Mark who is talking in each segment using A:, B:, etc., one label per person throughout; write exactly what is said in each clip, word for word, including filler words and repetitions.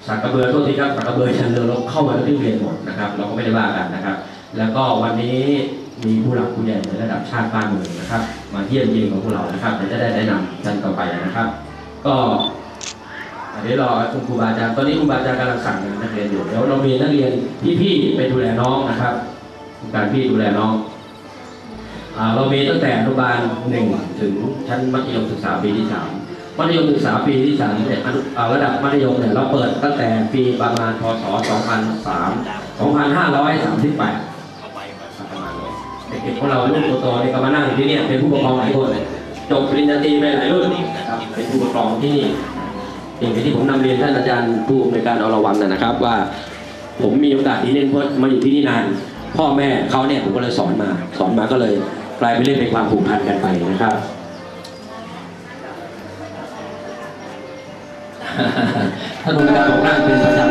A: สักกระเบือโทษทีครับสักกระเบือชันเรือเราเข้ามาที่เรียนหมดนะครับเราก็ไม่ได้ว่ากันนะครับแล้วก็วันนี้มีผู้หลักผู้ใหญ่ในระดับชาติบ้านเมืองนะครับมาเยี่ยมเยียนของพวกเรานะครับจะได้แนะนำท่านต่อไปนะครับก็เดี๋ยวรอคุณครูบาอาจารย์ตอนนี้ครูบาอาจารย์กำลังสั่งนักเรียนอยู่เดี๋ยวเรามีนักเรียนพี่ๆไปดูแลน้องนะครับการพี่ดูแลน้องเรามีตั้งแต่อนุบาลหนึ่งถึงชั้นมัธยมศึกษาปีที่สามมัธยมศึกษาปีที่สามเนี่ยระดับมัธยมเนี่ยเราเปิดตั้งแต่ปีประมาณพศสองพันสาม สองพันห้าร้อยสามสิบแปดประมาณนี้เด็กๆของเรารุ่นโตๆนี่ก็มานั่งอยู่ที่นี่เป็นผู้ปกครองหลายคนจบปริญญาตรีไปหลายรุ่นนะครับเป็นผู้ปกครองที่นี่อย่างที่ผมนำเรียนท่านอาจารย์ผู้อำนวยการอรวรรณนะครับว่าผมมีโอกาสที่เล่นเพราะมาอยู่ที่นี่นานพ่อแม่เขาเนี่ยผมก็เลยสอนมาสอนมาก็เลยกลายเป็นเรื่องเป็นความผูกพันกันไปนะครับท่านผู้การบอกนั่งเป็นประจำ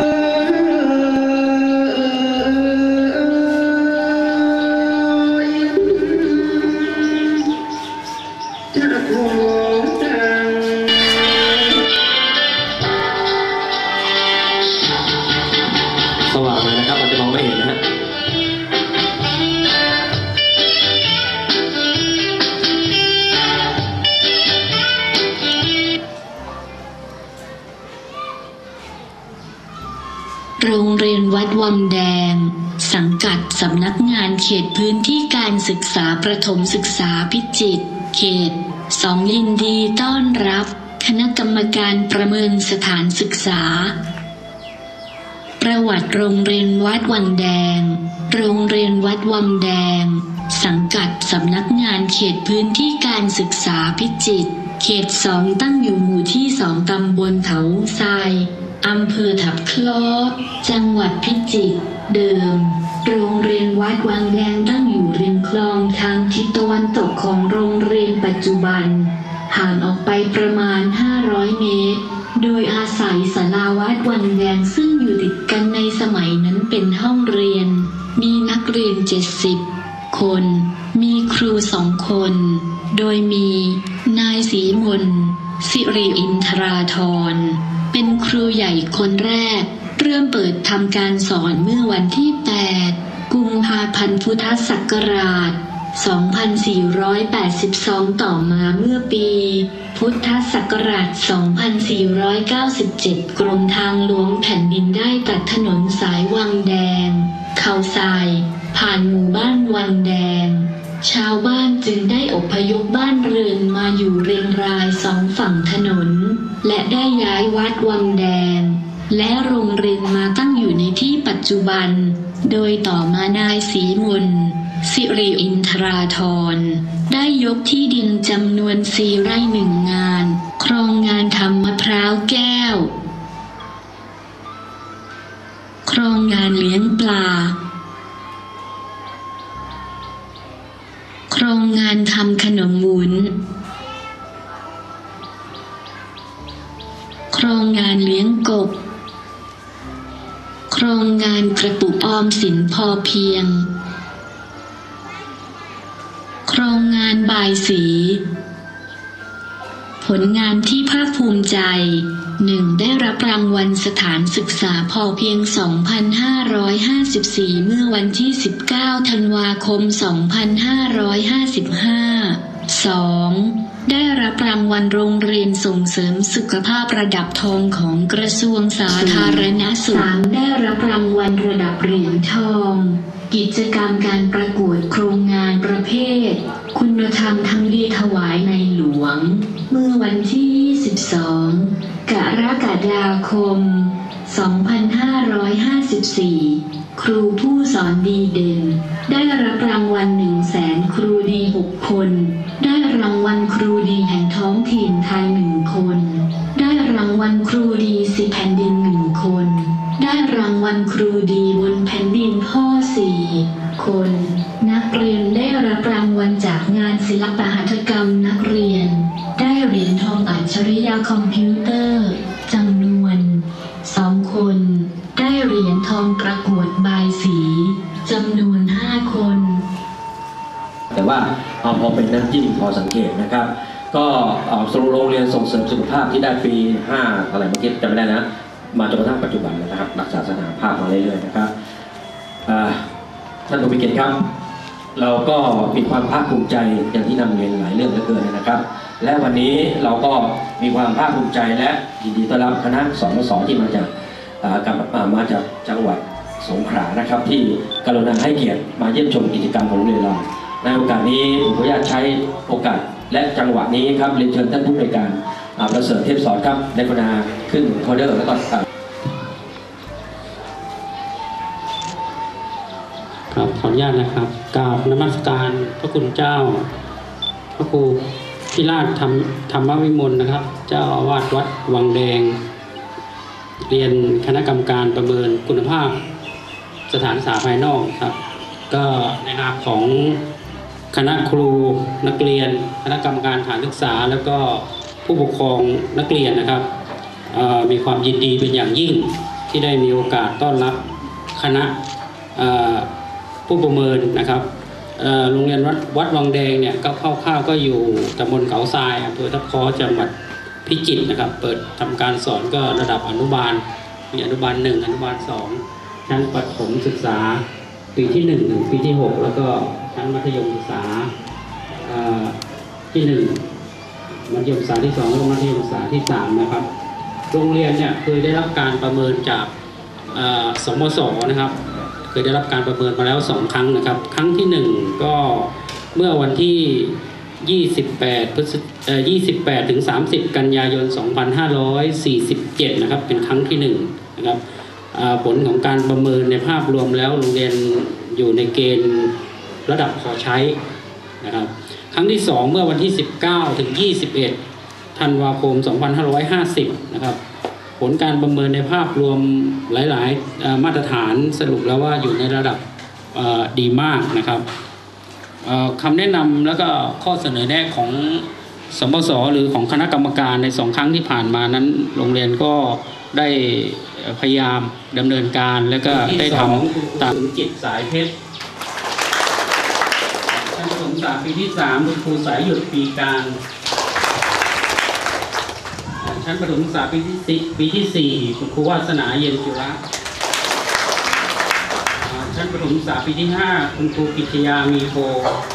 A: สว่างเลยนะครับมันจะมองไม่เห็นนะฮะ
B: โรงเรียนวัดวังแดงสังกัดสำนักงานเขตพื้นที่การศึกษาประถมศึกษาพิจิตรเขตสองยินดีต้อนรับคณะกรรมการประเมินสถานศึกษาประวัติโรงเรียนวัดวังแดงโรงเรียนวัดวังแดงสังกัดสำนักงานเขตพื้นที่การศึกษาพิจิตรเขตสองตั้งอยู่หมู่ที่สองตำบลเขาทรายอำเภอทับคล้อจังหวัดพิจิตรเดิมโรงเรียนวัดวังแดงตั้งอยู่ริมคลองทางทิศตะวันตกของโรงเรียนปัจจุบันห่างออกไปประมาณห้าร้อยเมตรโดยอาศัยศาลาวัดวังแดงซึ่งอยู่ติดกันในสมัยนั้นเป็นห้องเรียนมีนักเรียนเจ็ดสิบคนมีครูสองคนโดยมีนายศรีมนต์สิริอินทราธรเป็นครูใหญ่คนแรกเริ่มเปิดทำการสอนเมื่อวันที่แปดกุมภาพันธ์พุทธศักราชสองพันสี่ร้อยแปดสิบสองต่อมาเมื่อปีพุทธศักราชสองพันสี่ร้อยเก้าสิบเจ็ดกรมทางหลวงแผ่นดินได้ตัดถนนสายวังแดงเขาทรายผ่านหมู่บ้านวังแดงชาวบ้านจึงได้อพยพบ้านเรือนมาอยู่เรียงรายสองฝั่งถนนและได้ย้ายวัดวังแดงและโรงเรียนมาตั้งอยู่ในที่ปัจจุบันโดยต่อมานายศรีมนต์สิริอินทราธรได้ยกที่ดินจำนวนสี่ไร่หนึ่งงานครองงานทำมะพร้าวแก้วครองงานเลี้ยงปลาครองงานทำขนมวุ้นครองงานเลี้ยงกบครองงานกระปุกออมสินพอเพียงครองงานบายสีผลงานที่ภาคภูมิใจหนึ่งได้รับรางวัลสถานศึกษาพอเพียง สองพันห้าร้อยห้าสิบสี่ เมื่อวันที่ สิบเก้า ธันวาคม สองพันห้าร้อยห้าสิบห้า สอง ได้รับรางวัลโรงเรียนส่งเสริมสุขภาพระดับทองของกระทรวงสาธารณสุข สาม ได้รับรางวัลระดับเหรียญทองกิจกรรมการประกวดโครงงานประเภทคุณธรรมทำดีถวายในหลวงเมื่อวันที่ ยี่สิบสอง กรกฎาคม สองพันห้าร้อยห้าสิบสี่ ครูผู้สอนดีเด่นได้รับรางวัลหนึ่งแสนครูดีหกคนได้รางวัลครูดีแห่งท้องถิ่นไทยหนึ่งคนได้รางวัลครูดีสิแผ่นดินหนึ่งคนได้รางวัลครูดีบนแผ่นดินพ่อสี่คนนักเรียนได้รับรางวัลจากงานศิลปหัตถกรรมนักเรียนได้เหรียญทองอัจฉริยะคอมพิวเตอร์จำนวนสองคนได้เหรียญทองประกวดบายสีจำนวนห้าคน
A: แต่ว่าเอาพอเป็นน้ำจิ้มพอสังเกตนะครับก็โรงเรียนส่งเสริมสุขภาพที่ได้ปีห้าอะไรเมื่อกี้จำไม่ได้นะมาจนกระทั่งปัจจุบันนะครับรักษาสถานภาพมาเรื่อยๆนะครับท่านผู้มีเกียรติครับเราก็มีความภาคภูมิใจอย่างที่นำเรียนหลายเรื่องเหลือเกินนะครับและวันนี้เราก็มีความภาคภูมิใจและยินดีต้อนรับคณะสมศที่มาจากกับมาจากจังหวัดสงขลานะครับที่กรุณาให้เกียรติมาเยี่ยมชมกิจกรรมของโรงเรียนเราในโอกาสนี้ผมขออนุญาตใช้โอกาสและจังหวะนี้ครับเรียนเชิญท่านผู้บริการประเสริฐเทพสอนครับได้กรุณาขึ้นโพเดียมแล้วก็
C: ครับขออนุญาตนะครับกราบนมัสการพระคุณเจ้าพระครูพิราชธรรมธรรมวิมลนะครับ เจ้าอาวาสวัดวังแดงเรียนคณะกรรมการประเมินคุณภาพสถานศึกษาภายนอกครับก็ในนามของคณะครูนักเรียนคณะกรรมการสถานศึกษาแล้วก็ผู้ปกครองนักเรียนนะครับมีความยินดีเป็นอย่างยิ่งที่ได้มีโอกาสต้อนรับคณะผู้ประเมินนะครับโรงเรียนวัดวัดวังแดงเนี่ยก็คร่าวๆก็อยู่ตำบลเขาทรายอำเภอทับคอจังหวัดพิจิตรนะครับเปิดทำการสอนก็ระดับอนุบาลมีอนุบาลหนึ่งอนุบาลสองชั้นประถมศึกษาปีที่หนึ่งถึงปีที่หกแล้วก็ชั้นมัธยมศึกษาที่หนึ่งมัธยมศึกษาที่สองและมัธยมศึกษาที่สามนะครับโรงเรียนเนี่ยเคยได้รับการประเมินจากสมศนะครับเคยได้รับการประเมินมาแล้วสองครั้งนะครับครั้งที่หนึ่งก็เมื่อวันที่ยี่สิบแปดพฤศเอ่อยี่สิบแปดถึงสามสิบกันยายนสองพันห้าร้อยสี่สิบเจ็ดนะครับเป็นครั้งที่หนึ่งนะครับผลของการประเมินในภาพรวมแล้วโรงเรียนอยู่ในเกณฑ์ระดับพอใช้นะครับครั้งที่สองเมื่อวันที่สิบเก้าถึงยี่สิบเอ็ดธันวาคมสองพันห้าร้อยห้าสิบนะครับผลการประเมินในภาพรวมหลายๆมาตรฐานสรุปแล้วว่าอยู่ในระดับดีมากนะครับคำแนะนำแล้วก็ข้อเสนอแนะของสมศหรือของคณะกรรมการในสองครั้งที่ผ่านมานั้นโรงเรียนก็ได้พยายามดำเนินการแล้วก็ได้ทำตามจิตสายเพชรชั้นประถมศึกษาปีที่สามคุณครูสายหยุดปีการชั้นประถมศึกษาปีที่สี่ปีที่สี่คุณครูวาสนาเย็นจุระชั้นประถมศึกษาปีที่ห้าคุณครูกิตยามีโพ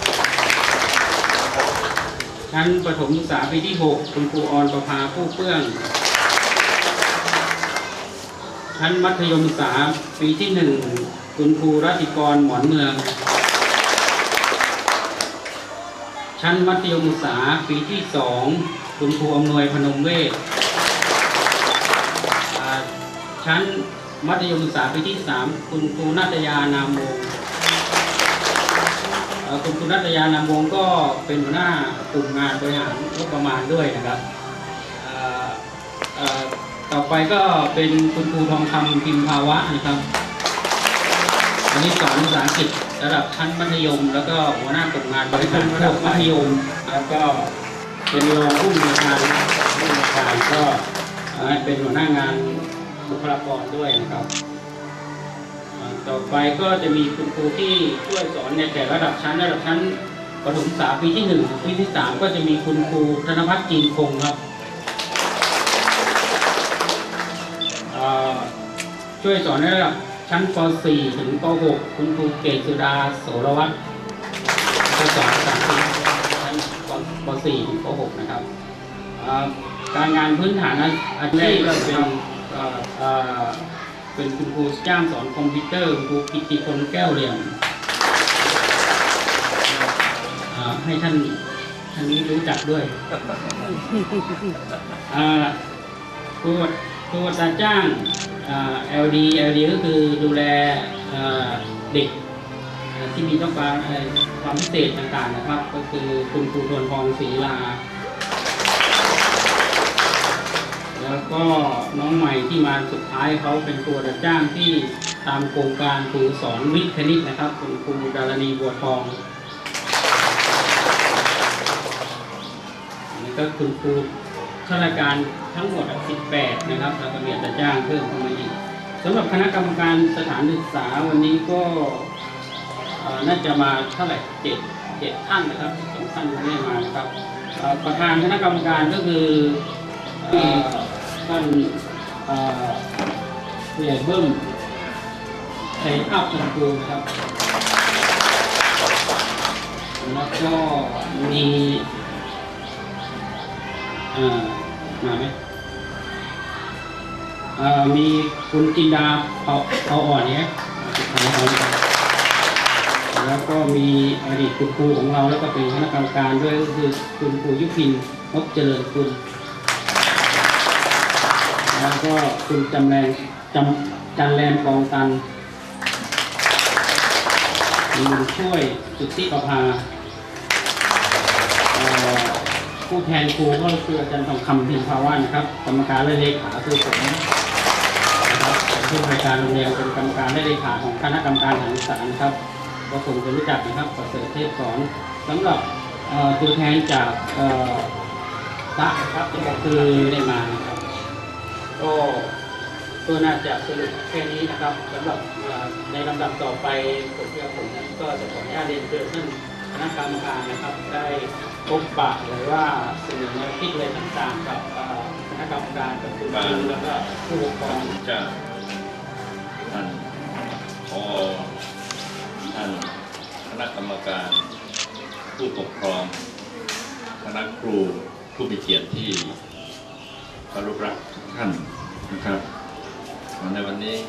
C: ชั้นประถมศึกษาปีที่หกคุณครูออนประภาผู้เปื้องชั้นมัธยมศึกษาปีที่หนึ่งคุณครูรัติกรหมอนเมืองชั้นมัธยมศึกษาปีที่สองคุณครูอำนวยพนมเวชชั้นมัธยมศึกษาปีที่สามคุณครูนัตยานามวงศ์คุณครูนัตยานามวงศ์ก็เป็นหัวหน้ากลุ่มงานบริหารงบประมาณด้วยนะครับต่อไปก็เป็นคุณครูทองคำพิมพาวะนะครับอันนี้สอนภาษาอังกฤษระดับชั้นมัธยมแล้วก็หัวหน้ากลุ่มงานบริหารระดับมัธยมแล้วก็เป็นรองผู้อำนวยการผู้อำนวยการก็เป็นหัวหน้างานบุคลากรด้วยนะครับต่อไปก็จะมีคุณครูที่ช่วยสอนในแต่ระดับชั้นระดับชั้นประถมศึกษาปีที่หนึ่งปีที่สามก็จะมีคุณครูธนภัทรจีนคงครับช่วยสอนในระดับชั้นป สี่ถึงป หกคุณครูเกศสุดาโสรวัฒน์ก็สอนภาษาอังกฤษชั้นป สี่ถึงป หกนะครับการงานพื้นฐานอาชีพก็เป็นเป็นคุณครูจ้างสอนคอมพิวเตอร์คุณครูกิตติพลแก้วเหลี่ยมให้ท่านท่านนี้รู้จักด้วยครูครูตาจ้าง แอล ดี แอล ดี ก็คือดูแลเด็กที่มีต้องการความพิเศษต่างๆนะครับก็คือคุณครูทวนทองศรีลาแล้วก็น้องใหม่ที่มาสุดท้ายเขาเป็นตัวรับจ้างที่ตามโครงการครูสอนวิทย์คณิตนะครับคุณครูดารณีบัวทองอันนี้ก็คุณครูข้าราชการทั้งหมดสิบแปดนะครับแล้วก็มีรับจ้างเพิ่มเข้ามาอีกสำหรับคณะกรรมการสถานศึกษาวันนี้ก็น่าจะมาเท่าไหร่เจ็ดเจ็ดท่านนะครับสองท่านไม่ได้มานะครับประธานคณะกรรมการก็คือท่านผู้ใหญ่เบิ้มไทยอัพชมพูครับแล้วก็มีอ่ามาไหมอ่ามีคุณจินดาเผาเผาอ่อนเนี่ยแล้วก็มีอดีตคุณครูของเราแล้วก็เป็นคณะกรรมการด้วยก็คือคุณครูยุพินพบเจริญคุณแล้วก็คุณจำแรงจำจันแรมกองตันมีช่วยสุทธิประภาผู้แทนครูก็คืออาจารย์ทองคำพิมพาวันนะครับกรรมการและเลขาคือผมนะครับผู้บริการโรงเรียนเป็นกรรมการและเลขาของคณะกรรมการการศึกษานะครับก็คงจะรู้จักนะครับประเสริฐเทพสอนสำหรับตัวแทนจากพระนะครับก็คือได้มานะครับก็ก็น่าจะสรุปแค่นี้นะครับสำหรับในลำดับต่อไปผมเพื่อผมนั้นก็จะขออนุญาตเรียนเชิญท่านคณะกรรมการนะครับได้พบปะหรือว่าเสนอแนวคิดอะไรต่างๆกับคณะกรรมการกับคุณครูแล้วก็ผู้ปกครอง
D: จะท่านพอท่านคณะกรรมการผู้ปกครองคณะครูผู้มีเกียรติที่เคารพรักทุกท่านนะครับในวันนี้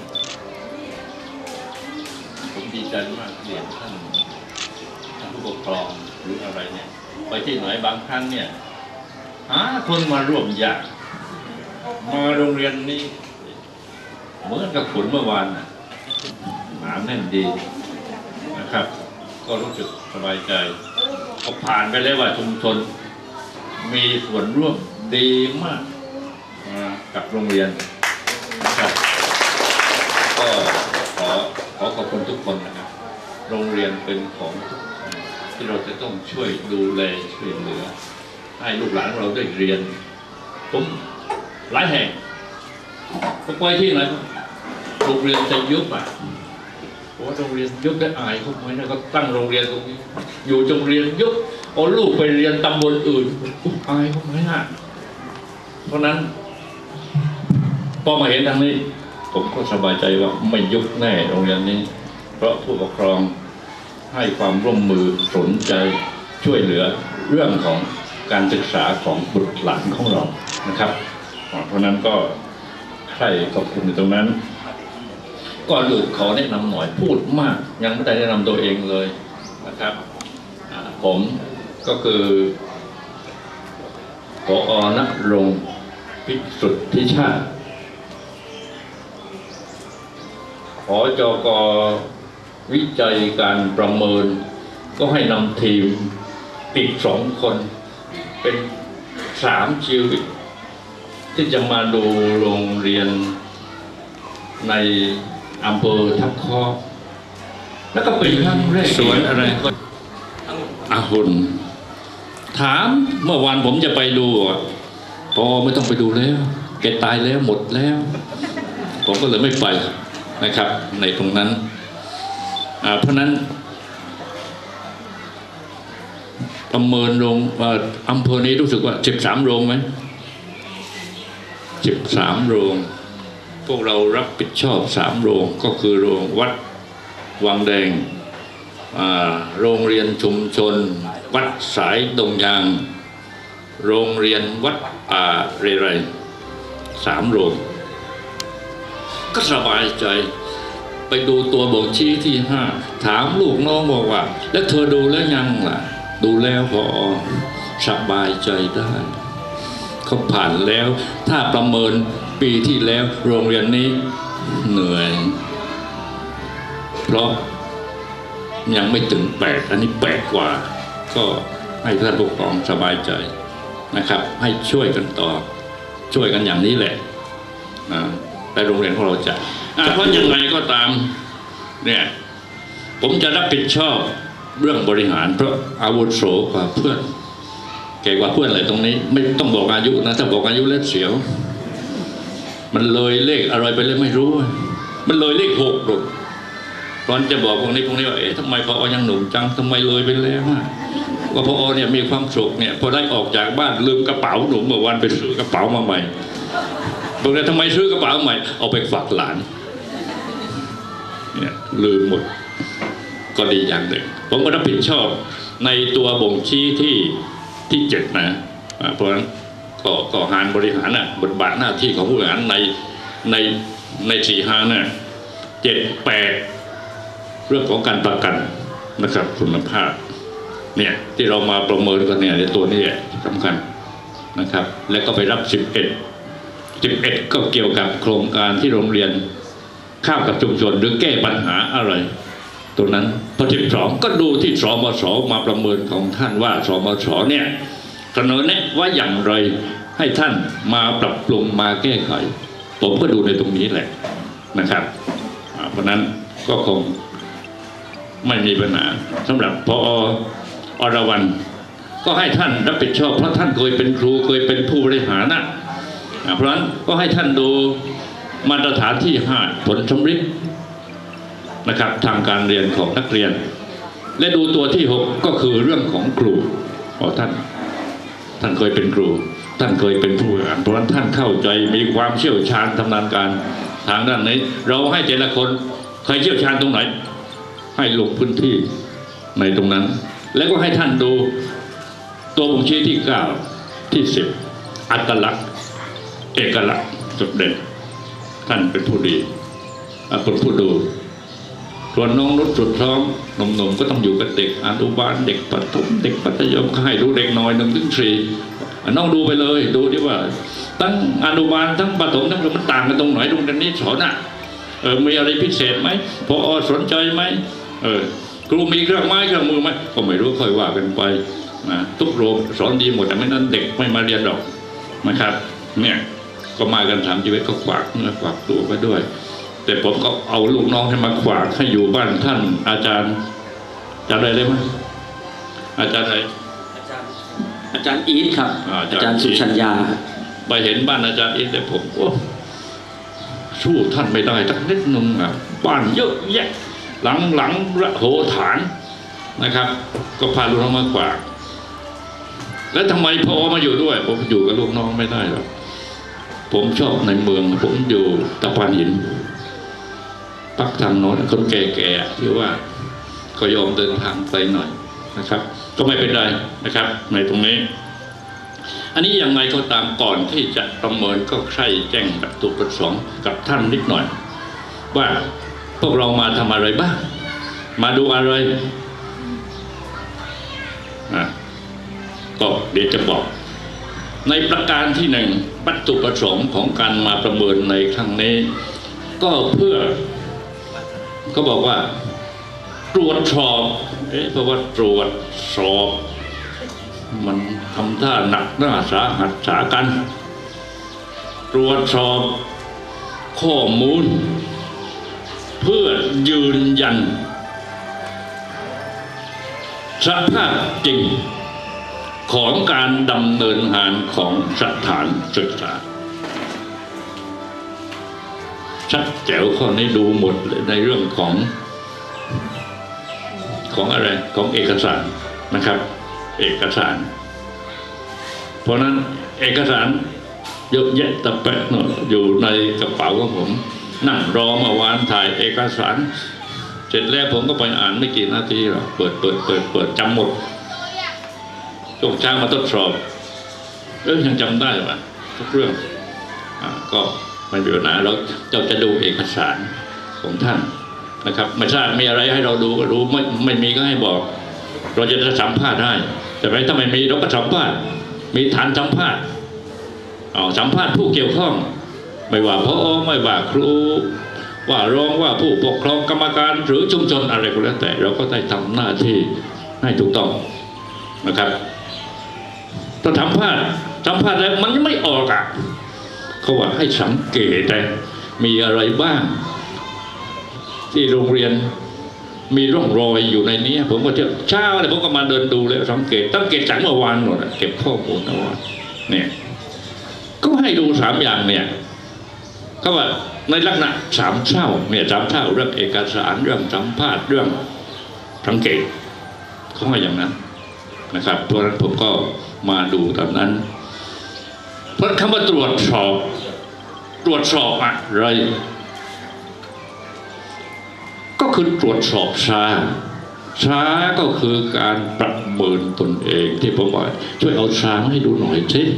D: ผมดีใจมากที่เห็นท่านท่านผู้ปกครองหรืออะไรเนี่ยไปที่ไหนบางครั้งเนี่ยหาคนมาร่วมยากมาโรงเรียนนี้เหมือนกับฝนเมื่อวานน่ะหนาแน่นดีนะครับก็รู้สึกสบายใจก็ผ่านไปแล้วว่าชุมชนมีส่วนร่วมดีมากกับโรงเรียนนะครับก็ขอขอขอบคุณทุกคนนะครับโรงเรียนเป็นของที่เราจะต้องช่วยดูแลช่วยเหลือให้ลูกหลานเราได้เรียนผมหลายแห่งผมไปที่ไหนโรงเรียนจะยุบอ่ะเพราะว่าโรงเรียนยุบได้อายเขาไหมนะก็ตั้งโรงเรียนตรงนี้อยู่โรงเรียนยุบเอาลูกไปเรียนตำบลอื่นอายเขาไหมฮะเพราะนั้นพอมาเห็นทางนี้ผมก็สบายใจว่าไม่ยุบแน่โรงเรียนนี้เพราะผู้ปกครองให้ความร่วมมือสนใจช่วยเหลือเรื่องของการศึกษาของบุตรหลานของเรานะครับเพราะนั้นก็ใครขอบคุณในตรงนั้นก่อนอื่นขอแนะนำหน่อยพูดมากยังไม่ได้แนะนำตัวเองเลยนะครับผมก็คือผอ.ณรงค์พิสุทธิชาติผอ.จก.วิจัยการประเมินก็ให้นำทีมอีกสองคนเป็นสามชีวิตที่จะมาดูโรงเรียนในอำเภอทับคอแล้วก็เป็นครั้งแรกสวนอะไรก็อาหุนถามเมื่อวานผมจะไปดูอ่ะพอไม่ต้องไปดูแล้วแกตายแล้วหมดแล้วผมก็เลยไม่ไปนะครับในตรงนั้นเพราะนั้นประเมินโรงอำเภอนี้รู้สึกว่าสิบสามโรงไหมสิบสามโรงพวกเรารับผิดชอบสามโรงก็คือโรงวัดวังแดงโรงเรียนชุมชนวัดสายดงยางโรงเรียนวัดป่าเรไรสามโรงก็สบายใจไปดูตัวบ่งชี้ที่ห้าถามลูกน้องบอกว่าแล้วเธอดูแล้วยังล่ะดูแล้วพอสบายใจได้เขาผ่านแล้วถ้าประเมินปีที่แล้วโรงเรียนนี้เหนื่อยเพราะยังไม่ถึงแปดอันนี้แปดกว่าก็ให้ท่านผู้ปกครองสบายใจนะครับให้ช่วยกันต่อช่วยกันอย่างนี้แหละแต่โรงเรียนของเราจะเพราะยังไงก็ตามเนี่ยผมจะรับผิดชอบเรื่องบริหารเพราะอาวุโสกว่าเพื่อนแก่กว่าเพื่อนอะไรตรงนี้ไม่ต้องบอกอายุนะถ้าบอกอายุแล้วเสียวมันเลยเลขอะไรไปเลยไม่รู้มันเลยเลขหกหรอกตอนจะบอกพวกนี้พวกนี้ว่าเอ๊ะทำไมพอยังหนุ่มจังทำไมเลยไปแล้วว่าพอเนี่ยมีความสุขเนี่ยพอได้ออกจากบ้านลืมกระเป๋าหนุ่มเมื่อวันไปซื้อกระเป๋ามาใหม่บอกเลยทำไมซื้อกระเป๋าใหม่เอาไปฝากหลานเนี่ยลืมหมดก็ดีอย่างหนึ่งผมก็รับผิดชอบในตัวบ่งชี้ที่ที่เจ็ดนะเพราะฉะนั้นก็ก็หารบริหารน่ะบทบาทหน้าที่ของผู้บริหารในในในสี่ห้าน่ะเจ็ดแปดเรื่องของการประกันนะครับคุณภาพเนี่ยที่เรามาประเมินกันเนี่ยในตัวนี้สำคัญนะครับแล้วก็ไปรับสิบเอ็ดสิบเอ็ดก็เกี่ยวกับโครงการที่โรงเรียนข้าวกับชุมชนหรือแก้ปัญหาอะไรตรงนั้นพอสิบสองก็ดูที่สมสมาประเมินของท่านว่าสมสเนี่ยเสนอแนะว่าอย่างไรให้ท่านมาปรับปรุงมาแก้ไขผมก็ดูในตรงนี้แหละนะครับเพราะนั้นก็คงไม่มีปัญหาสำหรับพออรวรรณก็ให้ท่านรับผิดชอบเพราะท่านเคยเป็นครูเคยเป็นผู้บริหารนะเพราะฉะนั้นก็ให้ท่านดูมาตรฐานที่ห้าผลสำเร็จนะครับทางการเรียนของนักเรียนและดูตัวที่หกก็คือเรื่องของครูเพราะท่านท่านเคยเป็นครูท่านเคยเป็นผู้บริหารเพราะฉะนั้นท่านเข้าใจมีความเชี่ยวชาญชำนาญการทางด้านนี้เราให้แต่ละคนใครเชี่ยวชาญตรงไหนให้ลงพื้นที่ในตรงนั้นแล้วก็ให้ท่านดูตัวบ่งชี้ที่เก้าที่สิบอัตลักษณ์เอกลักษณ์จุดเด่นท่านเป็นผู้ดีเป็นผู้ดูส่วนน้องนุชสุดท้องหนุ่มๆก็ต้องอยู่กับเด็กอนุบาลเด็กประถมเด็กมัธยมก็ให้ดูเด็กน้อยหนึ่งถึงสี่น้องดูไปเลยดูที่ว่าทั้งอนุบาลทั้งประถมทั้งมันต่างกันตรงไหนตรงนี้สอนอ่ะเออมีอะไรพิเศษไหมพอสนใจไหมเออครูมีเครื่องไม้เครื่องมือไหมก็ไม่รู้ค่อยว่ากันไปนะทุกโรงสอนดีหมดแต่ไม่นั้นเด็กไม่มาเรียนหรอกนะครับเนี่ยก็มากันสามชีวิตก็ฝากเนื้อฝากตัวไปด้วยแต่ผมก็เอาลูกน้องให้มาขวากให้อยู่บ้านท่านอาจารย์อาจารย์อะไรเลยไหมอาจารย์อะไรอาจารย์อีทครับอาจารย์สุชัญญาไปเห็นบ้านอาจารย์อีทแต่ผมโอ้สู้ท่านไม่ได้สักนิดนึงอ่ะบ้านเยอะแยะหลังหลังระโหฐานนะครับก็พาลูกน้องมาขวากแล้วทำไมพอมาอยู่ด้วยผมอยู่กับลูกน้องไม่ได้หรอกผมชอบในเมืองผมอยู่ตะพานหินปักทางโน้นคนแก่ๆที่ว่าก็ยอมเดินทางไปหน่อยนะครับก็ไม่เป็นไรนะครับในตรงนี้อันนี้ยังไงก็ตามก่อนที่จะประเมินก็ใคร่แจ้งวัตถุประสงค์กับท่านนิดหน่อยว่าพวกเรามาทำอะไรบ้างมาดูอะไรอ่ะก็เดี๋ยวจะบอกในประการที่หนึ่งวัตถุประสงค์ของการมาประเมินในครั้งนี้ก็เพื่อก็บอกว่าตรวจสอบเอ๊ะเพราะว่าตรวจสอบมันทำท่าหนักหน้าสาหัสสากันตรวจสอบข้อมูลเพื่อยืนยันสภาพจริงของการดำเนินงานของสถานศึกษาชัดแจ๋วข้อนี้ดูหมดเลยในเรื่องของของอะไรของเอกสารนะครับเอกสารเพราะนั้นเอกสารเยอะแยะตะแปะอยู่ในกระเป๋าของผมนั่งรอเมื่อวานถ่ายเอกสารเสร็จแล้วผมก็ไปอ่านไม่กี่นาทีหรอกเปิดเปิดเปิดเปิดจำหมดช่วงเช้ามาทดสอบเออยังจำได้ป่ะทุกเรื่องอ่าก็ไม่มีปัญหาเราเราจะดูเอกสารของท่านนะครับไม่ทราบมีอะไรให้เราดูก็รู้ไม่ไม่มีก็ให้บอกเราจะสัมภาษณ์ได้แต่ไม่ถ้าไม่มีเราก็สัมภาษณ์มีฐานสัมภาษณ์เอาสัมภาษณ์ผู้เกี่ยวข้องไม่ว่าพอไม่ว่าครูว่ารองว่าผู้ปกครองกรรมการหรือชุมชนอะไรก็แล้วแต่เราก็ได้ทำหน้าที่ให้ถูกต้องนะครับถ้าสัมภาษณ์สัมภาษณ์แล้วมันไม่ออกอ่ะเขาว่าให้สังเกตแต่มีอะไรบ้างที่โรงเรียนมีร่องรอยอยู่ในนี้ผมก็เที่ยวเช้าเลยผมก็มาเดินดูเลยสังเกตตั้งเกตจากเมื่อวานหมดเก็บข้อมูลเอาไว้เนี่ยก็ให้ดูสามอย่างเนี่ยเขาว่าในลักษณะสามเช่าเนี่ยสามเช่าเรื่องเอกสารเรื่องสัมภาษณ์เรื่องสังเกตเขาว่าอย่างนั้นนะครับเพราะฉะนั้นผมก็มาดูตอนนั้นเพราะคำว่าตรวจสอบตรวจสอบอะไรก็คือตรวจสอบช้าช้าก็คือการประเมินตนเองที่ผมบอกช่วยเอาช้ามาให้ดูหน่อยสิ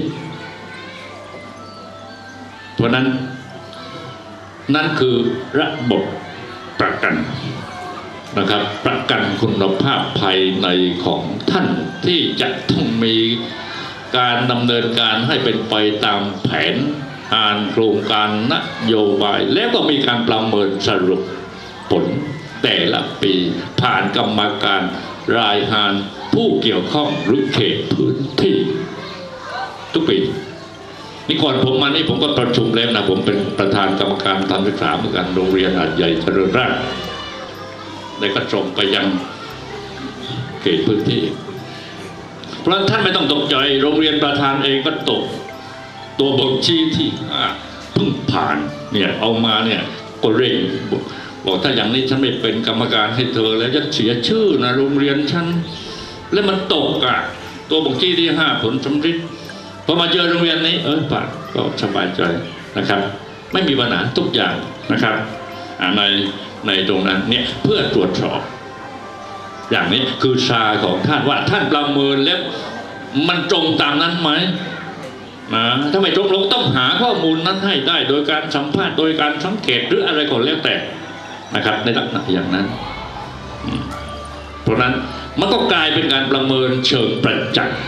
D: เพราะนั้นนั่นคือระบบประกันนะครับประกันคุณภาพภายในของท่านที่จะต้องมีการดำเนินการให้เป็นไปตามแผนงานโครงการนโยบายแล้วก็มีการประเมินสรุปผลแต่ละปีผ่านกรรมการรายงานผู้เกี่ยวข้องหรือเขตพื้นที่ทุกปีนี่ก่อนผมมานี่ผมก็ประชุมแล้วนะผมเป็นประธานกรรมการการศึกษาเหมือนกันโรงเรียนอาจใหญ่เจริญราษฎร์ได้ก็ส่งไปยังเขตพื้นที่เพราะท่านไม่ต้องตกใจโรงเรียนประธานเองก็ตกตัวบ่งชี้ที่เพิ่งผ่านเนี่ยเอามาเนี่ยก็เร่งบอกถ้าอย่างนี้ฉันไม่เป็นกรรมการให้เธอแล้วจะเสียชื่อนะโรงเรียนฉันแล้วมันตกอ่ะตัวบ่งชี้ที่ห้าผลสำเร็จพอมาเจอโรงเรียนนี้เออผ่านก็สบายใจนะครับไม่มีปัญหาทุกอย่างนะครับในในตรงนั้นเนี่ยเพื่อตรวจสอบอย่างนี้คือชาของท่านว่าท่านประเมินแล้วมันตรงตามนั้นไหมนะถ้าไม่ตรงเราต้องหาข้อมูลนั้นให้ได้โดยการสัมภาษณ์โดยการสังเกตหรืออะไรก็แล้วแต่นะครับในลักษณะอย่างนั้นเพราะนั้นมันก็กลายเป็นการประเมินเชิงประจักษ์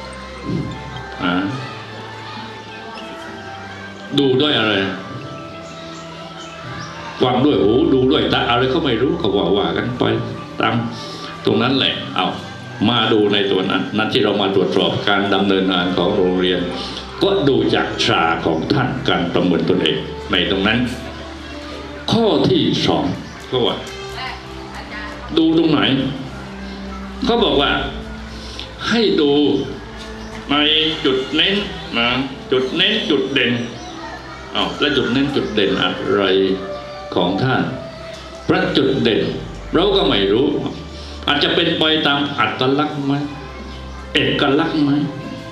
D: ดูด้วยอะไรฟังด้วยหูดูด้วยตาอะไรก็ไม่รู้ก็ว่าว่ากันไปตามตรงนั้นแหละเอามาดูในตัวนั้นนั้นที่เรามาตรวจสอบการดำเนินงานของโรงเรียนก็ดูจากชาของท่านการประเมินตนเองในตรงนั้นข้อที่สองก็ว่าดูตรงไหนเขาบอกว่าให้ดูในจุดเน้นนะจุดเน้นจุดเด่นอ้าวแล้วจุดเน้นจุดเด่นอะไรของท่านพระจุดเด่นเราก็ไม่รู้อาจจะเป็นไปตามอัตลักษณ์ไหมเอกลักษณ์ไหม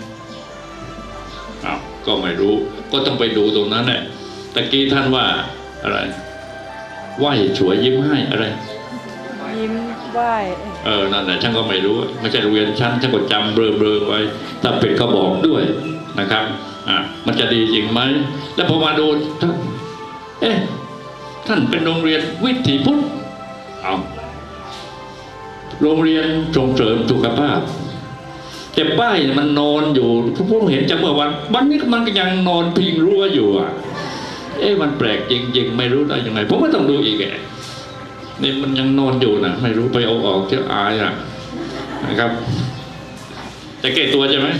D: อ้าวก็ไม่รู้ก็ต้องไปดูตรงนั้นแหละตะกี้ท่านว่าอะไรไหว้สวยยิ้มให้อะไร
E: ยิ้มไหว้
D: เออนั่นแหละฉันก็ไม่รู้ไม่ใช่โรงเรียนฉันฉันก็จำเบลอๆไว้ถ้าเป็นก็บอกด้วยนะครับอ่ะมันจะดีจริงไหมแล้วพอมาดูท่านเอ๊ะท่านเป็นโรงเรียนวิถีพุทธเอาโรงเรียนส่งเสริมสุขภาพแต่ป้ายมันนอนอยู่ผมเห็นจากเมื่อวันวันนี้มันก็ยังนอนพิงรั้วอยู่อ่ะเอ๊ะมันแปลกจริงๆไม่รู้ได้ยังไงผมก็ต้องดูอีกแกนี่มันยังนอนอยู่นะไม่รู้ไปเอาออกเจ้าอายอ่ะนะครับจะเก็บตัวใช่ไหม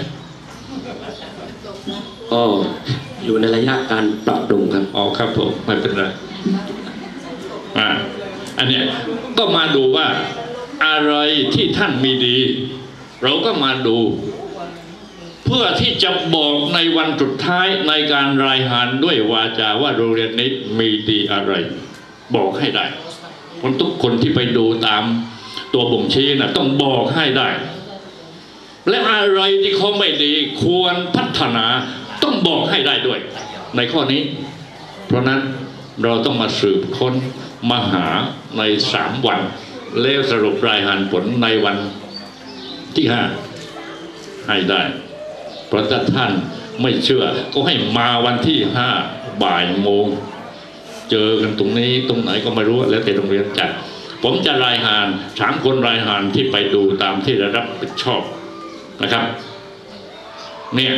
A: ก็อยู่ในระยะการปรับปรุงครับ
D: อ๋อครับผมไม่เป็นไรอ่าอันเนี้ยก็มาดูว่าอะไรที่ท่านมีดีเราก็มาดูเพื่อที่จะบอกในวันสุดท้ายในการรายงานด้วยวาจาว่าโรงเรียนนี้มีดีอะไรบอกให้ได้คนทุกคนที่ไปดูตามตัวบ่งชี้นะต้องบอกให้ได้และอะไรที่เขาไม่ดีควรพัฒนาต้องบอกให้ได้ด้วยในข้อนี้เพราะนั้นเราต้องมาสืบค้นมาหาในสามวันแล้วสรุปรายงานผลในวันที่ห้าให้ได้เพราะถ้าท่านไม่เชื่อก็ให้มาวันที่ห้าบ่ายโมงเจอกันตรงนี้ตรงไหนก็ไม่รู้แล้วแต่โรงเรียนจัดผมจะรายงานสามคนรายงานที่ไปดูตามที่ได้รับผิดชอบนะครับเนี่ย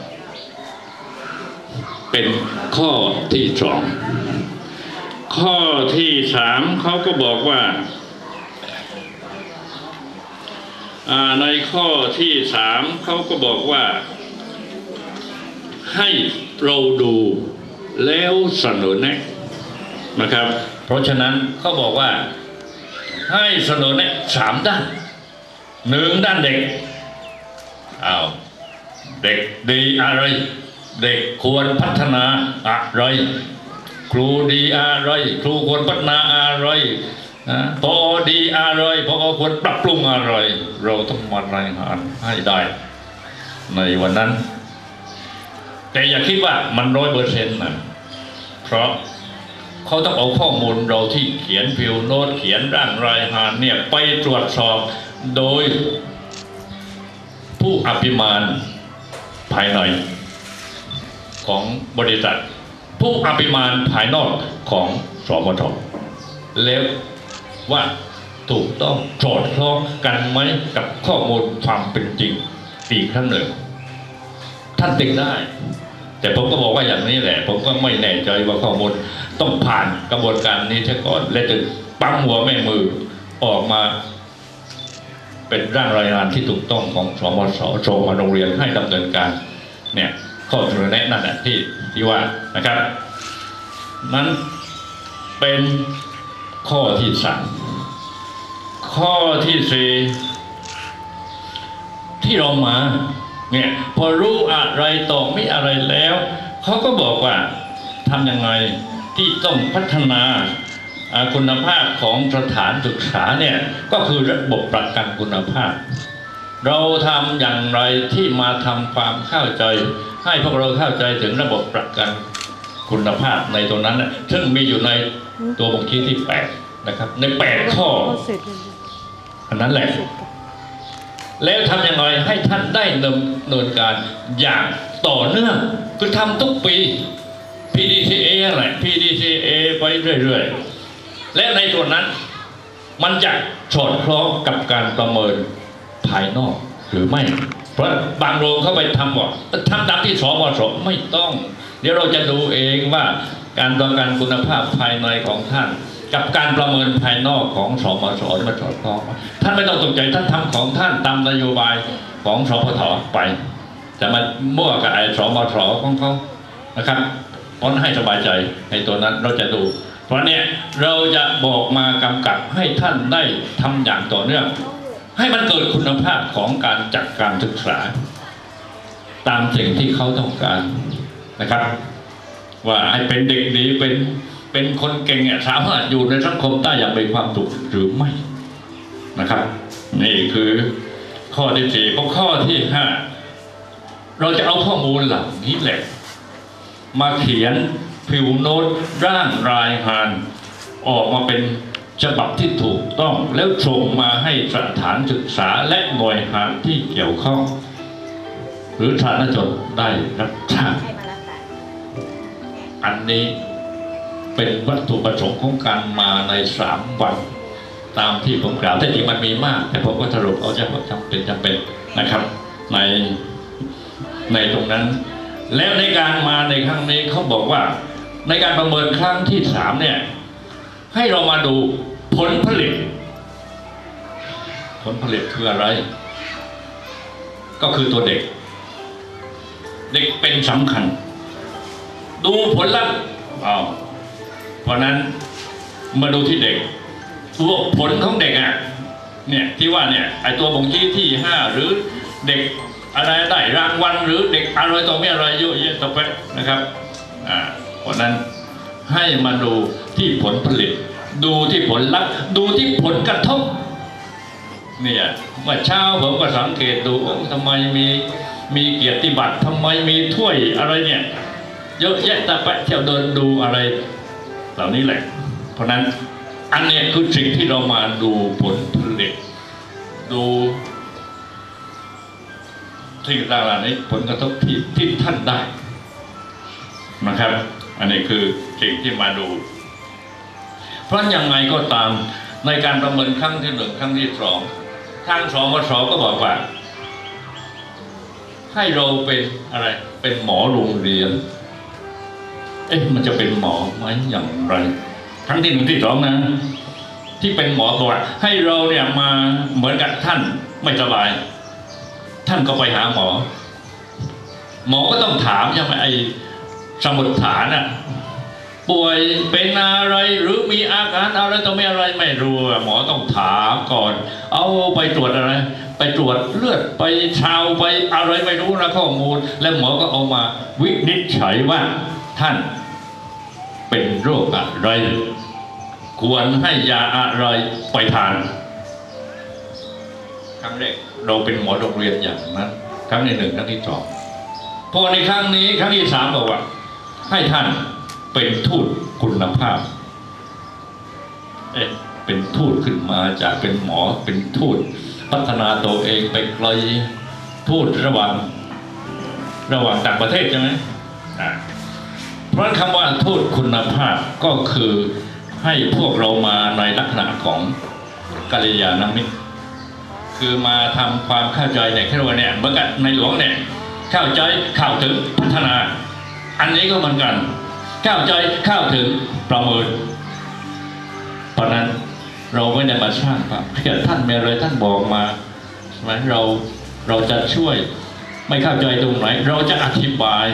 D: เป็นข้อที่สองข้อที่สามเขาก็บอกว่าในข้อที่สามเขาก็บอกว่าให้เราดูแล้วเสนอแนะนะครับเพราะฉะนั้นเขาบอกว่าให้เสนอแนะสามด้านหนึ่งด้านเด็กอ้าวเด็กดีอะไรเด็กควรพัฒนาอะไรครูดีอะไรครูควรพัฒนาอะไรพอดีอะไรพอควรปรับปรุงอะไรเราต้องมารายงานให้ได้ในวันนั้นแต่อย่าคิดว่ามันร้อยเปอร์เซ็นต์นะเพราะเขาต้องเอาข้อมูลเราที่เขียนพิวโน้ตเขียนร่างรายงานเนี่ยไปตรวจสอบโดยผู้อภิบาลภายในของบริษัทผู้อภิบาลภายนอกของสมทแล้วว่าถูกต้องสอดคล้องกันไหมกับข้อมูลความเป็นจริงอีกครั้งหนึ่งท่านติดได้แต่ผมก็บอกว่าอย่างนี้แหละผมก็ไม่แน่ใจว่าข้อมูลต้องผ่านกระบวนการนี้เสียก่อนและจะปั๊มหัวแม่มือออกมาเป็นร่างรายงานที่ถูกต้องของสมศส่งมาโรงเรียนให้ดำเนินการเนี่ยข้อเสนอแนะนั่นแหละที่ที่ว่านะครับนั้นเป็นข้อที่สามข้อที่สี่ที่เรามาเนี่ยพอรู้อะไรต่อไม่อะไรแล้วเขาก็บอกว่าทำยังไงที่ต้องพัฒนาคุณภาพของสถานศึกษาเนี่ยก็คือระบบประกันคุณภาพเราทำอย่างไรที่มาทำความเข้าใจให้พวกเราเข้าใจถึงระบบประกันคุณภาพในตรงนั้นซึ่งมีอยู่ในตัวบ่งชี้ที่แปดนะครับในแปดข้ออันนั้นแหละแล้วทำยังไงให้ท่านได้ดำเนินการอย่างต่อเนื่องคือทำทุกปี พี ดี ซี เอ อะไร พี ดี ซี เอ ไปเรื่อยๆและในส่วนนั้นมันจะสอดคล้องกับการประเมินภายนอกหรือไม่เพราะบางโรงเข้าไปทำว่าทำตามที่สมศไม่ต้องเดี๋ยวเราจะดูเองว่าการประกันคุณภาพภายในของท่านกับการประเมินภายนอกของสมศมาสอดคล้องท่านไม่ต้องตกใจท่านทำของท่านตามนโยบายของสพทไปจะมามั่วกับไอ้สมศของเขานะครับเพราะให้สบายใจในตัวนั้นเราจะดูเพราะเนี่ยเราจะบอกมากำกับให้ท่านได้ทำอย่างต่อเนื่องให้มันเกิดคุณภาพของการจัดการศึกษาตามสิ่งที่เขาต้องการนะครับว่าให้เป็นเด็กดีเป็นเป็นคนเก่งสามารถอยู่ในสังคมได้อย่างมีความสุขหรือไม่นะครับนี่คือข้อที่สี่ข้อที่ห้าเราจะเอาข้อมูลเหล่านี้แหละมาเขียนพิวโน้ตร่างรายงานออกมาเป็นฉบับที่ถูกต้องแล้วส่งมาให้สถานศึกษาและหน่วยงานที่เกี่ยวข้องหรือสาธารณชนได้รับทราบอันนี้เป็นวัตถุประสงค์ของการมาในสามวันตามที่ผมกล่าวแต่จริงมันมีมากแต่ผมก็สรุปเอาเฉพาะจำเป็นจำเป็นนะครับในในตรงนั้นแล้วในการมาในครั้งนี้เขาบอกว่าในการประเมินครั้งที่สามเนี่ยให้เรามาดูผลผลิตผลผลิตคืออะไรก็คือตัวเด็กเด็กเป็นสำคัญดูผลลัพธ์อ้าวเพราะนั้นมาดูที่เด็กตัวผลของเด็กอ่ะเนี่ยที่ว่าเนี่ยไอตัวบ่งชี้ที่ห้าหรือเด็กอะไรได้รางวัลหรือเด็กอะไรต่อไม่อะไรเยอะแยะต่อไปนะครับอ่าเพราะนั้นให้มาดูที่ผลผลิตดูที่ผลลัพธ์ดูที่ผลกระทบเนี่ยเมื่อเช้าผมก็สังเกตดูทำไมมีมีเกียรติบัตรทำไมมีถ้วยอะไรเนี่ยเยอะแยะแต่ไปเที่ยวเดินดูอะไรเหล่านี้แหละเพราะนั้นอันนี้คือสิ่งที่เรามาดูผลผลิตดูที่ต่างๆนี้ผลกระทบที่ที่ท่านได้นะครับอันนี้คือสิ่งที่มาดูเพราะยังไงก็ตามในการประเมินครั้งที่หนึ่งครั้งที่สองทางสมศก็บอกว่าให้เราเป็นอะไรเป็นหมอโรงเรียนเอ๊ะมันจะเป็นหมอไหมอย่างไรครั้งที่หนึ่งที่สองนะที่เป็นหมอบอกว่าให้เราเนี่ยมาเหมือนกับท่านไม่สบายท่านก็ไปหาหมอหมอก็ต้องถามใช่ไหมไอ้สมุดฐานอ่ะป่วยเป็นอะไรหรือมีอาการอะไรต้องไม่อะไรไม่รู้หมอต้องถามก่อนเอาไปตรวจอะไรไปตรวจเลือดไปชาวไปอะไรไม่รู้นะข้อมูลแล้วหมอก็เอามาวินิจฉัยว่าท่านเป็นโรคอะไรควรให้ยาอะไรไปทานครั้งแรกเราเป็นหมอโรงเรียนอย่างนั้นครั้งที่หนึ่งครั้งที่สองพอในครั้งนี้ครั้งที่สามบอกว่าให้ท่านเป็นทูตคุณภาพเอ๊ะเป็นทูตขึ้นมาจากเป็นหมอเป็นทูตพัฒนาตัวเองไปไกลทูตระหว่างระหว่างต่างประเทศใช่ไหมอ่าเพราะคำว่าทูตคุณภาพก็คือให้พวกเรามาในลักษณะของกัลยาณมิตรคือมาทำความเข้าใจในแค่ว่าเนี่ยเหมือนกับในหลวงเนี่ยเข้าใจเข้าถึงพัฒนาอันนี้ก็เหมือนกันเข้าใจเข้าถึงประเมินเพราะนั้นเราไม่ได้มาสร้างความเครียดท่านมีอะไรท่านบอกมาใช่ไหมเราเราจะช่วยไม่เข้าใจตรงไหนเราจะอธิบาย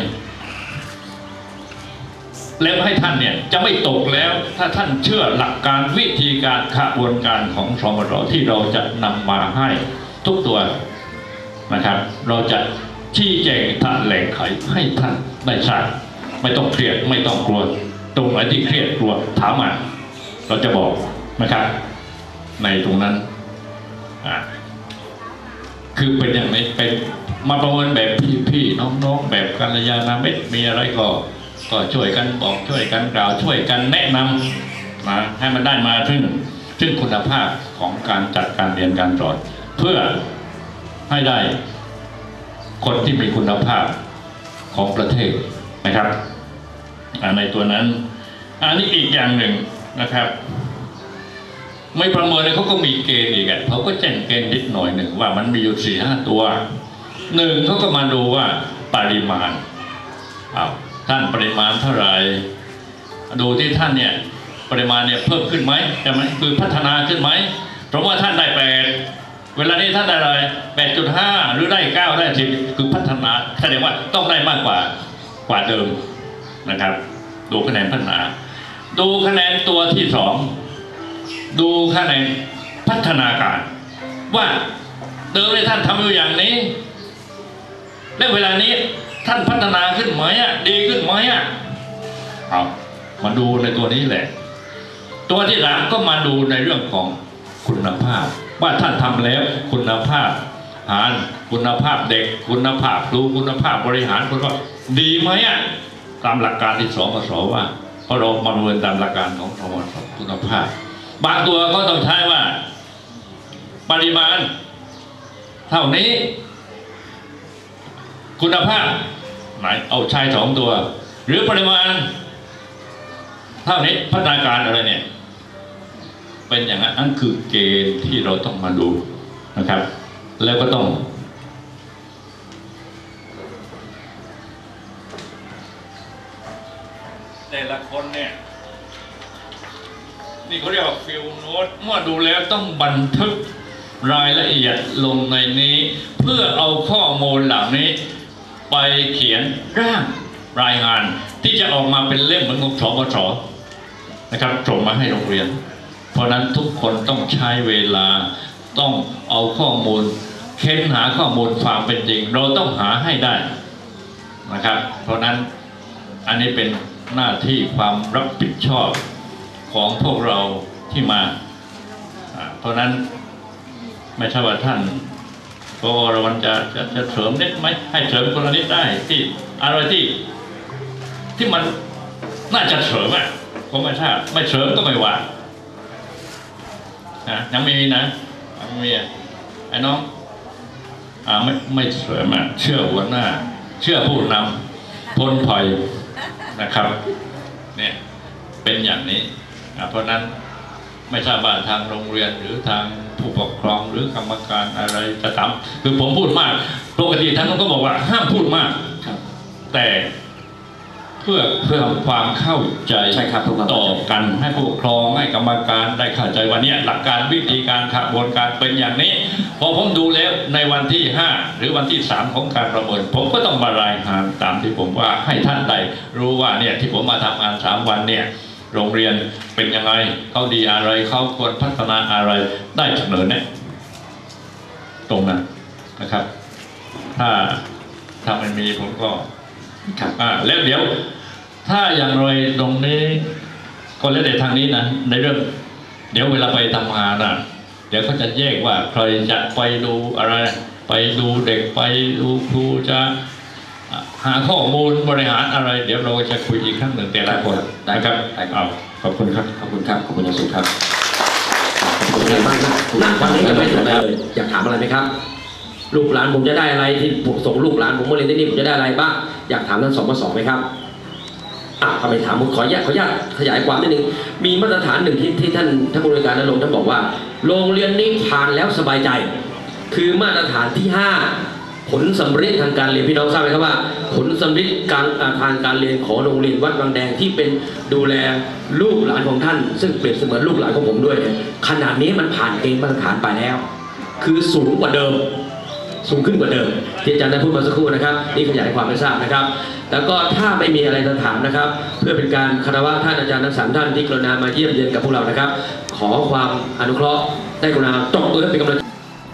D: แล้วให้ท่านเนี่ยจะไม่ตกแล้วถ้าท่านเชื่อหลักการวิธีการขบวนการของสมรที่เราจะนำมาให้ทุกตัวนะครับเราจะชี้แจงแถลงไขให้ท่านได้ทราบไม่ต้องเครียดไม่ต้องกลัวตรงไหนที่เครียดกลัวถามมาเราจะบอกนะครับในตรงนั้นอ่าคือเป็นอย่างนี้เป็นมาประเมินแบบพี่ๆน้องๆแบบกัลยาณมิตรมีอะไรก็ก็ช่วยกันบอกช่วยกันกล่าวช่วยกันแนะนำนะให้มันได้มาถึงถึงคุณภาพของการจัดการเรียนการสอนเพื่อให้ได้คนที่มีคุณภาพของประเทศนะครับในตัวนั้นอันนี้อีกอย่างหนึ่งนะครับไม่ประเมินเลยเขาก็มีเกณฑ์อีกอ่ะเขาก็แจ้งเกณฑ์นิดหน่อยหนึ่งว่ามันมีอยู่สี่ห้าตัวหนึ่งเขาก็มาดูว่าปริมาณอ้าวท่านปริมาณเท่าไหร่ดูที่ท่านเนี่ยปริมาณเนี่ยเพิ่มขึ้นไหมใช่ไหมคือพัฒนาขึ้นไหมเพราะว่าท่านได้แปดเวลานี้ท่านได้อะไรแปดจุดห้าหรือได้เก้าได้สิบคือพัฒนาแสดงว่าต้องได้มากกว่ากว่าเดิมนะครับดูคะแนนพัฒนาดูคะแนนตัวที่สองดูคะแนนพัฒนาการว่าเดิมเนี่ยท่านทำอยู่อย่างนี้และเวลานี้ท่านพัฒนาขึ้นไหมอ่ะดีขึ้นไหมอ่ะเอามาดูในตัวนี้แหละตัวที่สามก็มาดูในเรื่องของคุณภาพว่าท่านทำแล้วคุณภาพอาหารคุณภาพเด็กคุณภาพครูคุณภาพบริหารคุณว่าดีไหมอ่ะตามหลักการที่สองมสว่าเพราะเรามาเรียนตามหลักการของสมสคุณภาพบางตัวก็ต้องใช้ว่าปริมาณเท่านี้คุณภาพไหนเอาใช้สองตัวหรือปริมาณเท่านี้พัฒนาการอะไรเนี่ยเป็นอย่างนั้นนั่นคือเกณฑ์ที่เราต้องมาดูนะครับแล้วก็ต้องแต่ละคนเนี่ยนี่เขาเรียกว่าฟิลโน้ตเมื่อดูแล้วต้องบันทึกรายละเอียดลงในนี้เพื่อเอาข้อมูลเหล่านี้ไปเขียนร่างรายงานที่จะออกมาเป็นเล่มเหมือนของสปสนะครับส่งมาให้โรงเรียนเพราะนั้นทุกคนต้องใช้เวลาต้องเอาข้อมูลเค้นหาข้อมูลความเป็นจริงเราต้องหาให้ได้นะครับเพราะนั้นอันนี้เป็นหน้าที่ความรับผิดชอบของพวกเราที่มาเพราะนั้นไม่ใช่ว่าท่านพอเราจะจะจะเสริมนิดไหมให้เสริมคนละนิดได้ที่อะไรที่ที่มันน่าจะเสริมอ่ะผมไม่ทราบไม่เสริมก็ไม่ว่านะยังไม่มีนะยังไม่มีไอ้น้องอ่าไม่ไม่เสริมอ่ะเชื่อหัวหน้าเชื่อผู้นำพ้นภัยนะครับเนี่ยเป็นอย่างนี้เพราะนั้นไม่ทราบว่าทางโรงเรียนหรือทางผู้ปกครองหรือกรรมการอะไรจะทำคือผมพูดมากปกติท่านก็บอกว่าห้ามพูดมากแต่เพื่อเพื่อความเข้าใจต่อกันให้ผู้ปกครองให้กรรมการได้เข้าใจวันนี้หลักการวิธีการขบวนการเป็นอย่างนี้พอผมดูแล้วในวันที่ห้าหรือวันที่สามของการประเมินผมก็ต้องมารายงานตามที่ผมว่าให้ท่านได้รู้ว่าเนี่ยที่ผมมาทำงานสามวันเนี่ยโรงเรียนเป็นยังไงเขาดีอะไรเขาควรพัฒนาอะไรได้เสนอแนะตรงนั้นนะครับถ้าถ้าไม่มีผมก็ครับอ่าแล้วเดี๋ยวถ้าอย่างไรตรงนี้ก็แล้วแต่ทางนี้นะในเรื่องเดี๋ยวเวลาไปทำงานอ่ะเดี๋ยวเขาจะแยกว่าใครจะไปดูอะไรไปดูเด็กไปดูครูจะหาข้อมูลบริหารอะไร เดี๋ยวเราจะคุยอีกครั้งหนึ่งแต่ละคน
A: ได้ครับ
D: เอาขอบคุณครับ
A: ขอบคุณครับ ขอบคุณอย่างสูงครับขอบคุณมากครับนั่งฟังนี้กันไม่ถึงเลยอยากถามอะไรไหมครับ ลูกหลานผมจะได้อะไรที่ผมส่งลูกหลานผมมาเรียนที่นี่ผมจะได้อะไรบ้าง อยากถามท่านสมศไหมครับอ่ะทำไมถามผมขออนุญาตขออนุญาตขยายความนิดนึง มีมาตรฐานหนึ่งที่ที่ท่านท่านผู้บริการนรงค์ท่านบอกว่า โรงเรียนนี้ผ่านแล้วสบายใจ คือมาตรฐานที่ห้าผลสำเร็จทางการเรียนพี่น้องทราบไหมครับว่า ผลสำเร็จการทางการเรียนของโรงเรียนวัดบางแดงที่เป็นดูแลลูกหลานของท่าน ซึ่งเปรียบเสมือนลูกหลานของผมด้วยเนี่ยขนาดนี้มันผ่านเกณฑ์มาตรฐานไปแล้ว คือสูงกว่าเดิม สูงขึ้นกว่าเดิมที่อาจารย์ได้พูดมาสักครู่นะครับนี่ขยายความให้ทราบนะครับแล้วก็ถ้าไม่มีอะไรจะถามนะครับ เพื่อเป็นการคารวะท่านอาจารย์ทั้งสามท่านที่กรุณามาเยี่ยมเยียนกับพวกเรานะครับ ขอความอนุเคราะห์ได้กรุณาตบมือให้เป็นกำลัง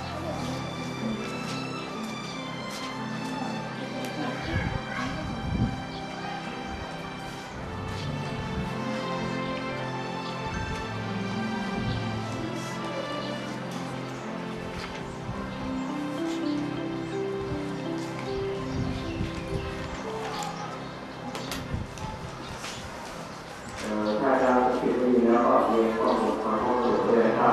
A: ถ้าอาจารย์ผิดไม่ดีแล้วก็เรียนข้อมูลมาข้อมูลเลยครับ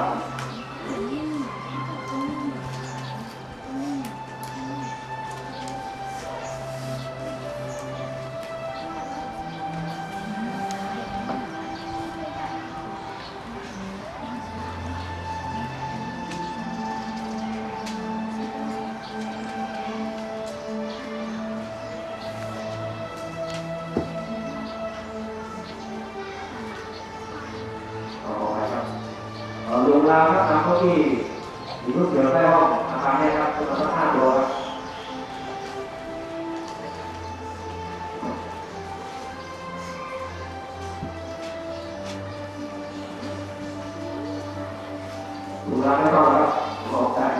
A: ลงราวครับตามข้อที่มีผู้เสียได้ห้องอาคารนี้ครับจำนวนห้าตัวครับลงราวไม่ต้องครับออกได้